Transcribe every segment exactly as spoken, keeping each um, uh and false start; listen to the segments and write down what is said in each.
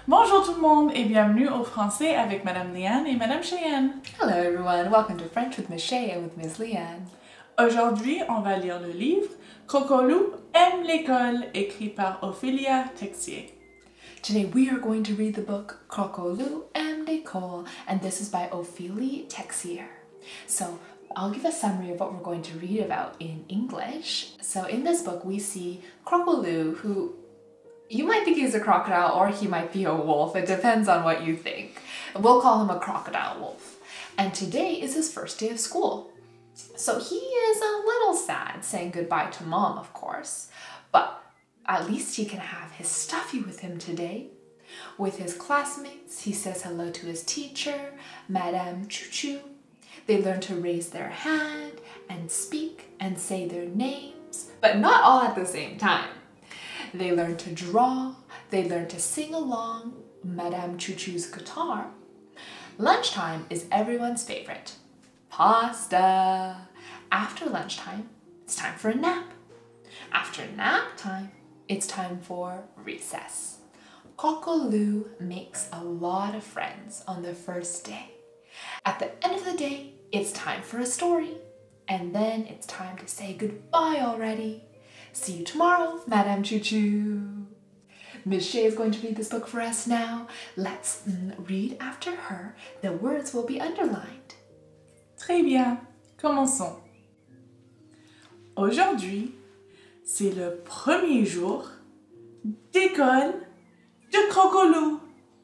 Bonjour tout le monde et bienvenue au français avec Madame Liane et Madame Cheyenne. Hello everyone, welcome to French with Miss Shay and with Miss Liane. Aujourd'hui, on va lire le livre Crocolou aime l'école, écrit par Ophélia Texier. Today we are going to read the book Crocolou aime l'école, and this is by Ophélie Texier. So I'll give a summary of what we're going to read about in English. So in this book we see Crocolou, who you might think he's a crocodile or he might be a wolf. It depends on what you think. We'll call him a crocodile wolf. And today is his first day of school. So he is a little sad, saying goodbye to Mom, of course. But at least he can have his stuffy with him today. With his classmates, he says hello to his teacher, Madame Choo Choo. They learn to raise their hand and speak and say their names, but not all at the same time. They learn to draw, they learn to sing along Madame Choo Choo's guitar. Lunchtime is everyone's favorite. Pasta. After lunchtime, it's time for a nap. After nap time, it's time for recess. Crocolou makes a lot of friends on the first day. At the end of the day, it's time for a story. And then it's time to say goodbye already. See you tomorrow, Madame Choo Choo. Miss Shay is going to read this book for us now. Let's mm, read after her. The words will be underlined. Très bien, commençons. Aujourd'hui, c'est le premier jour d'école de Crocolou.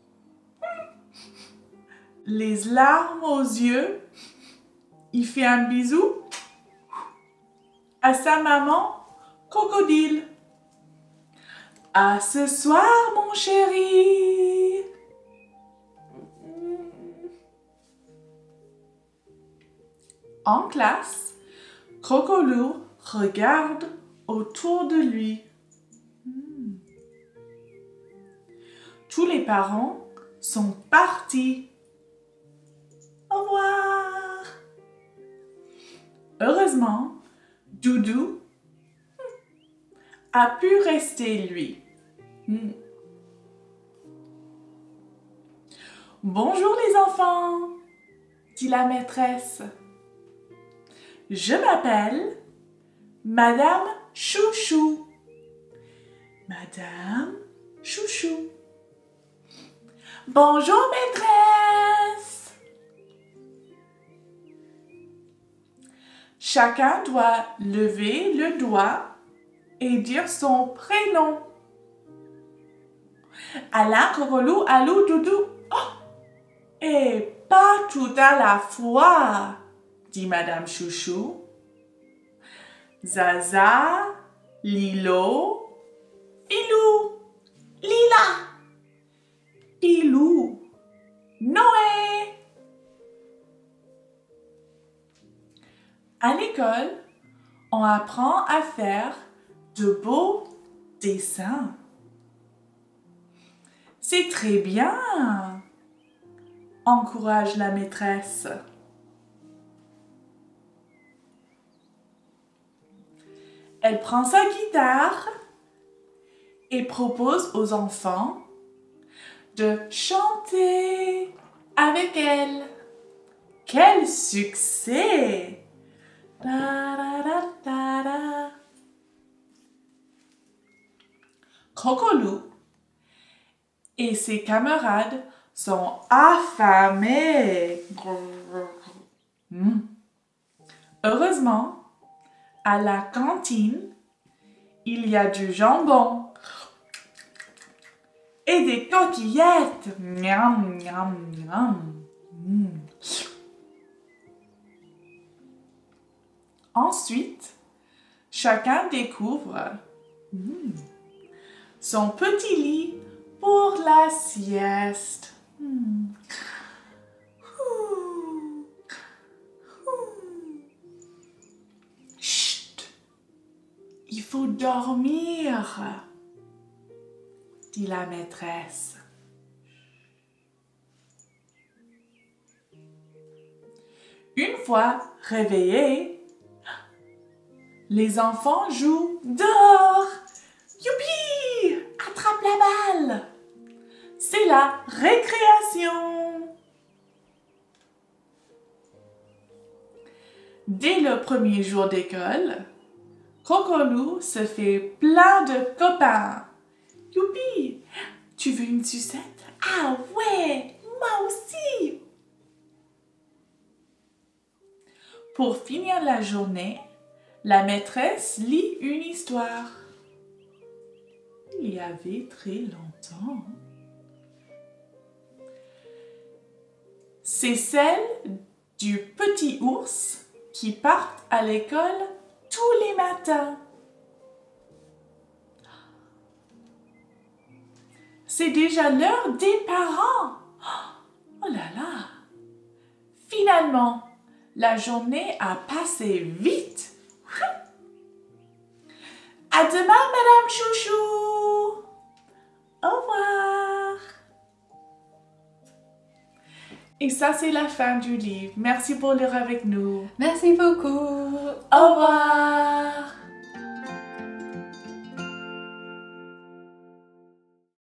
Les larmes aux yeux, il fait un bisou à sa maman Crocodile. À ce soir, mon chéri. En classe, Crocolou regarde autour de lui. Tous les parents sont partis. Au revoir. Heureusement, Doudou a pu rester lui. Hmm. Bonjour les enfants, dit la maîtresse. Je m'appelle Madame Chouchou. Madame Chouchou. Bonjour maîtresse. Chacun doit lever le doigt et dire son prénom. Alain, Crocolou, Alou, Doudou. Oh! Et pas tout à la fois, dit Madame Chouchou. Zaza, Lilo, Filou, Lila, Pilou, Noé. À l'école, on apprend à faire de beaux dessins. C'est très bien, encourage la maîtresse. Elle prend sa guitare et propose aux enfants de chanter avec elle. Quel succès! Da, da, da, da, da. Crocolou et ses camarades sont affamés. Mmh. Heureusement, à la cantine, il y a du jambon et des coquillettes. Miam, miam, miam. Mmh. Ensuite, chacun découvre mmh, son petit lit pour la sieste. Mmh. Ouh. Ouh. Chut! Il faut dormir, dit la maîtresse. Une fois réveillés, les enfants jouent dehors. Youpi! Attrape la balle! c'est la récréation. Dès le premier jour d'école, Cocolou se fait plein de copains. Youpi! Tu veux une sucette? Ah ouais, moi aussi! Pour finir la journée, la maîtresse lit une histoire. Il y avait très longtemps. C'est celle du petit ours qui part à l'école tous les matins. C'est déjà l'heure des parents. Oh là là! Finalement, la journée a passé vite. À demain, Madame Chouchou. Au revoir. Et ça, c'est la fin du livre. Merci pour lire avec nous. Merci beaucoup. Au revoir.